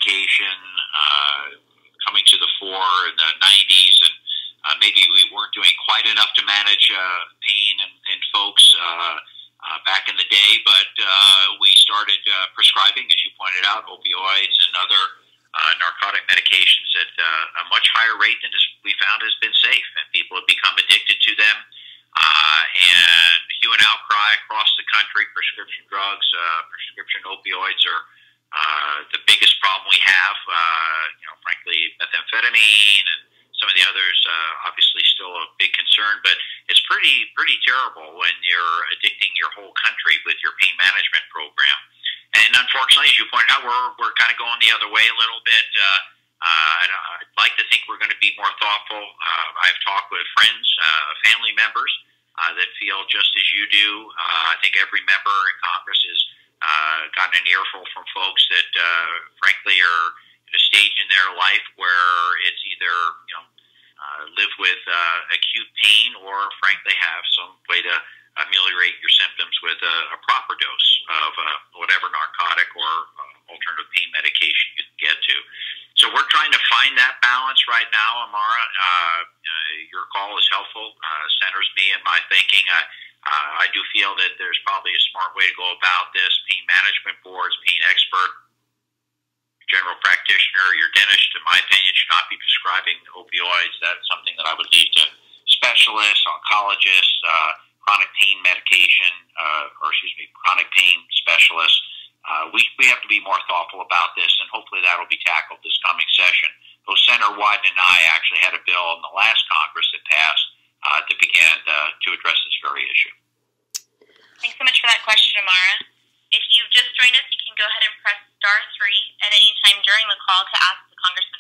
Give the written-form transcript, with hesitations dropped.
medication coming to the fore in the 90s, and maybe we weren't doing quite enough to manage pain in folks back in the day, but we started prescribing, as you pointed out, opioids and other narcotic medications at a much higher rate than we found has been safe, and people have become addicted to them. And the hue and outcry across the country, prescription drugs, prescription opioids are the biggest problem we have. Frankly, methamphetamine and some of the others, obviously still a big concern, but it's pretty terrible when you're addicting your whole country with your pain management program. And unfortunately, as you pointed out, we're kind of going the other way a little bit. I'd like to think we're going to be more thoughtful. I've talked with friends, family members that feel just as you do. I think every member in Congress has gotten an earful from folks that, frankly, are at a stage in their life where it's either live with acute pain or, frankly, have some way to ameliorate your symptoms with a proper dose of whatever narcotic or alternative pain medication you can get to. So we're trying to find that balance right now, Amara. Your call is helpful, centers me in my thinking. I do feel that there's probably a smart way to go about this. Pain management boards, pain expert, general practitioner, your dentist, in my opinion, should not be prescribing opioids. That's something that I would leave to specialists, oncologists, chronic pain medication, chronic pain specialists. We have to be more thoughtful about this, and hopefully that will be tackled this coming session. Though Senator Wyden and I actually had a bill in the last Congress that passed to begin to address this very issue. Thanks so much for that question, Amara. If you've just joined us, you can go ahead and press *3 at any time during the call to ask the Congressman